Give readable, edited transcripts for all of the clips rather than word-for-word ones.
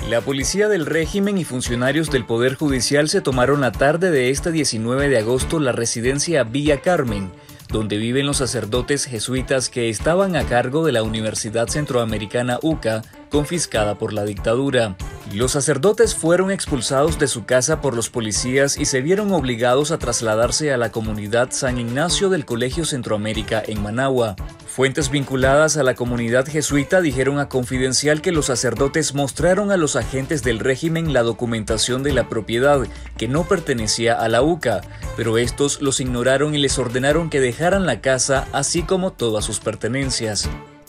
La policía del régimen y funcionarios del Poder Judicial se tomaron la tarde de este 19 de agosto la residencia Villa Carmen, donde viven los sacerdotes jesuitas que estaban a cargo de la Universidad Centroamericana UCA, confiscada por la dictadura. Los sacerdotes fueron expulsados de su casa por los policías y se vieron obligados a trasladarse a la comunidad San Ignacio del Colegio Centroamérica en Managua. Fuentes vinculadas a la comunidad jesuita dijeron a Confidencial que los sacerdotes mostraron a los agentes del régimen la documentación de la propiedad, que no pertenecía a la UCA, pero estos los ignoraron y les ordenaron que dejaran la casa, así como todas sus pertenencias.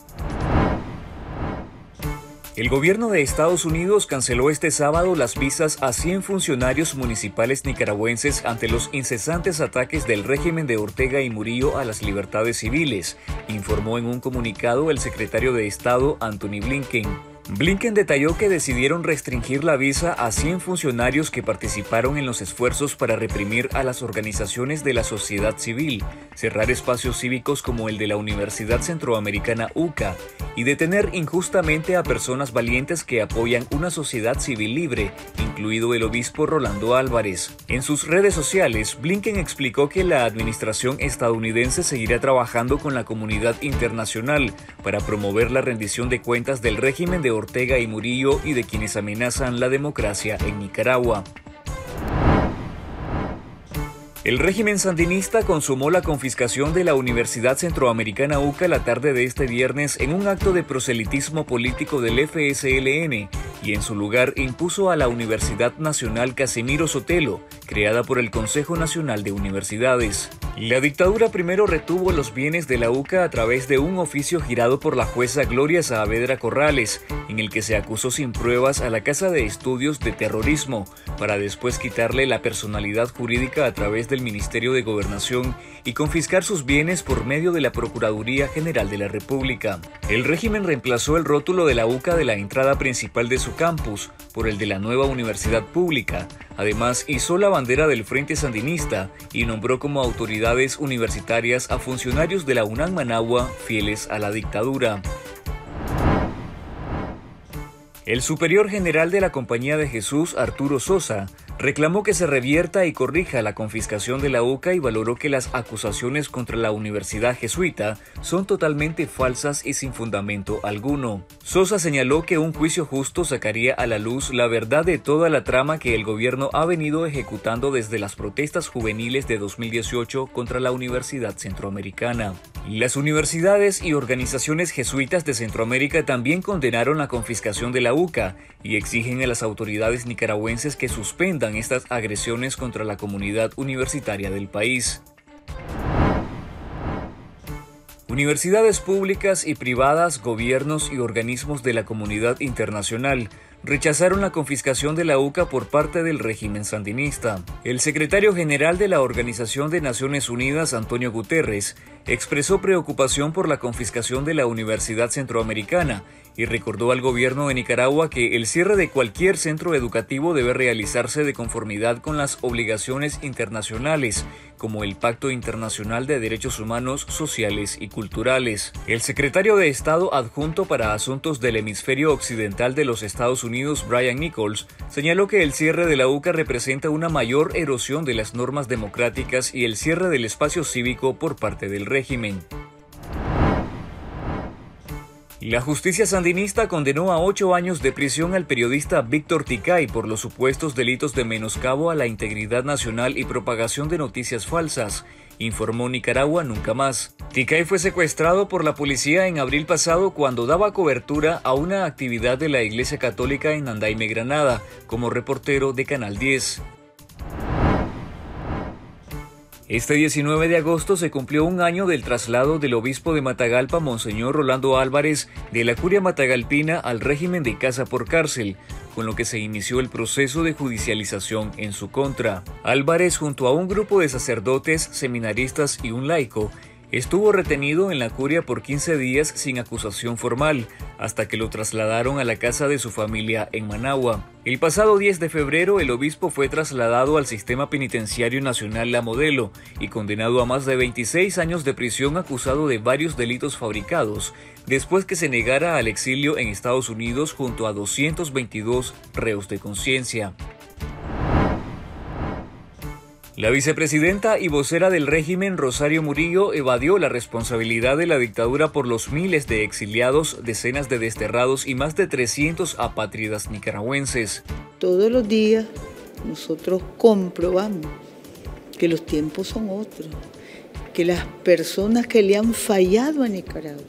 El gobierno de Estados Unidos canceló este sábado las visas a 100 funcionarios municipales nicaragüenses ante los incesantes ataques del régimen de Ortega y Murillo a las libertades civiles, informó en un comunicado el secretario de Estado Antony Blinken. Blinken detalló que decidieron restringir la visa a 100 funcionarios que participaron en los esfuerzos para reprimir a las organizaciones de la sociedad civil, cerrar espacios cívicos como el de la Universidad Centroamericana UCA y detener injustamente a personas valientes que apoyan una sociedad civil libre, incluido el obispo Rolando Álvarez. En sus redes sociales, Blinken explicó que la administración estadounidense seguirá trabajando con la comunidad internacional para promover la rendición de cuentas del régimen de Ortega y Murillo y de quienes amenazan la democracia en Nicaragua. El régimen sandinista consumó la confiscación de la Universidad Centroamericana UCA la tarde de este viernes en un acto de proselitismo político del FSLN y en su lugar impuso a la Universidad Nacional Casimiro Sotelo, creada por el Consejo Nacional de Universidades. La dictadura primero retuvo los bienes de la UCA a través de un oficio girado por la jueza Gloria Saavedra Corrales, en el que se acusó sin pruebas a la Casa de Estudios de terrorismo, para después quitarle la personalidad jurídica a través del Ministerio de Gobernación y confiscar sus bienes por medio de la Procuraduría General de la República. El régimen reemplazó el rótulo de la UCA de la entrada principal de su campus por el de la nueva universidad pública. Además, izó la bandera del Frente Sandinista y nombró como autoridades universitarias a funcionarios de la UNAM Managua fieles a la dictadura. El superior general de la Compañía de Jesús, Arturo Sosa, reclamó que se revierta y corrija la confiscación de la UCA y valoró que las acusaciones contra la universidad jesuita son totalmente falsas y sin fundamento alguno. Sosa señaló que un juicio justo sacaría a la luz la verdad de toda la trama que el gobierno ha venido ejecutando desde las protestas juveniles de 2018 contra la Universidad Centroamericana. Las universidades y organizaciones jesuitas de Centroamérica también condenaron la confiscación de la UCA y exigen a las autoridades nicaragüenses que suspendan estas agresiones contra la comunidad universitaria del país. Universidades públicas y privadas, gobiernos y organismos de la comunidad internacional rechazaron la confiscación de la UCA por parte del régimen sandinista. El secretario general de la Organización de Naciones Unidas, Antonio Guterres, expresó preocupación por la confiscación de la Universidad Centroamericana y recordó al gobierno de Nicaragua que el cierre de cualquier centro educativo debe realizarse de conformidad con las obligaciones internacionales, como el Pacto Internacional de Derechos Humanos, Sociales y Culturales. El secretario de Estado adjunto para Asuntos del Hemisferio Occidental de los Estados Unidos, Brian Nichols, señaló que el cierre de la UCA representa una mayor erosión de las normas democráticas y el cierre del espacio cívico por parte del régimen. La justicia sandinista condenó a 8 años de prisión al periodista Víctor Ticay por los supuestos delitos de menoscabo a la integridad nacional y propagación de noticias falsas, informó Nicaragua Nunca Más. Ticay fue secuestrado por la policía en abril pasado cuando daba cobertura a una actividad de la Iglesia Católica en Andaime, Granada, como reportero de Canal 10. Este 19 de agosto se cumplió un año del traslado del obispo de Matagalpa, Monseñor Rolando Álvarez, de la Curia Matagalpina al régimen de casa por cárcel, con lo que se inició el proceso de judicialización en su contra. Álvarez, junto a un grupo de sacerdotes, seminaristas y un laico, Estuvo retenido en la curia por 15 días sin acusación formal, hasta que lo trasladaron a la casa de su familia en Managua. El pasado 10 de febrero, el obispo fue trasladado al Sistema Penitenciario Nacional La Modelo y condenado a más de 26 años de prisión acusado de varios delitos fabricados, después que se negara al exilio en Estados Unidos junto a 222 reos de conciencia. La vicepresidenta y vocera del régimen, Rosario Murillo, evadió la responsabilidad de la dictadura por los miles de exiliados, decenas de desterrados y más de 300 apátridas nicaragüenses. Todos los días nosotros comprobamos que los tiempos son otros, que las personas que le han fallado a Nicaragua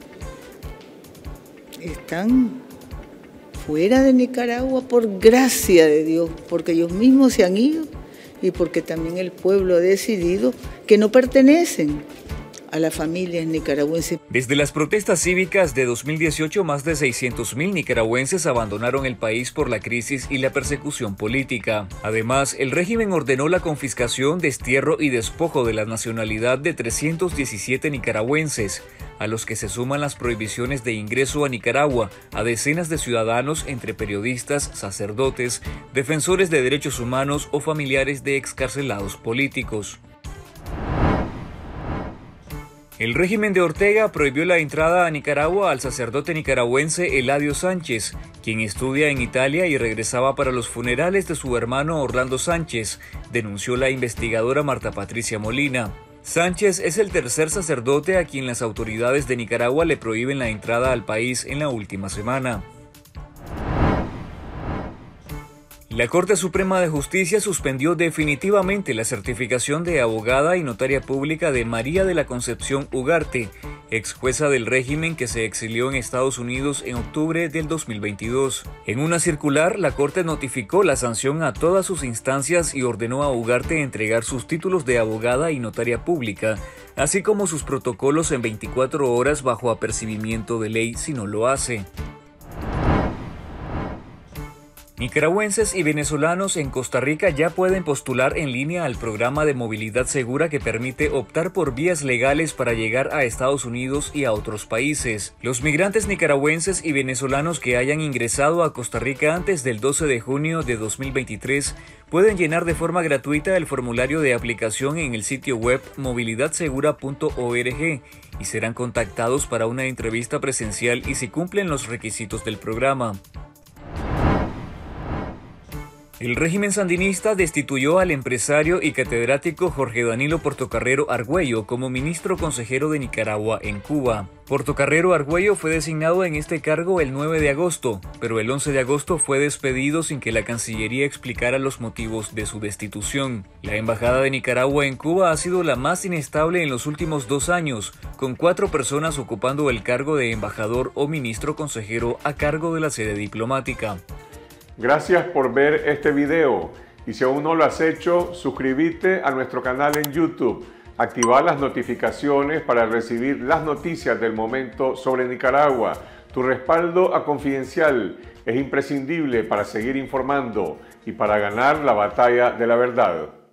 están fuera de Nicaragua por gracia de Dios, porque ellos mismos se han ido y porque también el pueblo ha decidido que no pertenecen a las familias nicaragüenses. Desde las protestas cívicas de 2018, más de 600.000 nicaragüenses abandonaron el país por la crisis y la persecución política. Además, el régimen ordenó la confiscación, destierro y despojo de la nacionalidad de 317 nicaragüenses, a los que se suman las prohibiciones de ingreso a Nicaragua a decenas de ciudadanos, entre periodistas, sacerdotes, defensores de derechos humanos o familiares de excarcelados políticos. El régimen de Ortega prohibió la entrada a Nicaragua al sacerdote nicaragüense Eladio Sánchez, quien estudia en Italia y regresaba para los funerales de su hermano Orlando Sánchez, denunció la investigadora Marta Patricia Molina. Sánchez es el tercer sacerdote a quien las autoridades de Nicaragua le prohíben la entrada al país en la última semana. La Corte Suprema de Justicia suspendió definitivamente la certificación de abogada y notaria pública de María de la Concepción Ugarte, ex jueza del régimen que se exilió en Estados Unidos en octubre del 2022. En una circular, la Corte notificó la sanción a todas sus instancias y ordenó a Ugarte entregar sus títulos de abogada y notaria pública, así como sus protocolos en 24 horas bajo apercibimiento de ley si no lo hace. Nicaragüenses y venezolanos en Costa Rica ya pueden postular en línea al programa de movilidad segura que permite optar por vías legales para llegar a Estados Unidos y a otros países. Los migrantes nicaragüenses y venezolanos que hayan ingresado a Costa Rica antes del 12 de junio de 2023 pueden llenar de forma gratuita el formulario de aplicación en el sitio web movilidadsegura.org y serán contactados para una entrevista presencial y si cumplen los requisitos del programa. El régimen sandinista destituyó al empresario y catedrático Jorge Danilo Portocarrero Argüello como ministro consejero de Nicaragua en Cuba. Portocarrero Argüello fue designado en este cargo el 9 de agosto, pero el 11 de agosto fue despedido sin que la Cancillería explicara los motivos de su destitución. La embajada de Nicaragua en Cuba ha sido la más inestable en los últimos 2 años, con 4 personas ocupando el cargo de embajador o ministro consejero a cargo de la sede diplomática. Gracias por ver este video y si aún no lo has hecho, suscríbete a nuestro canal en YouTube, activar las notificaciones para recibir las noticias del momento sobre Nicaragua. Tu respaldo a Confidencial es imprescindible para seguir informando y para ganar la batalla de la verdad.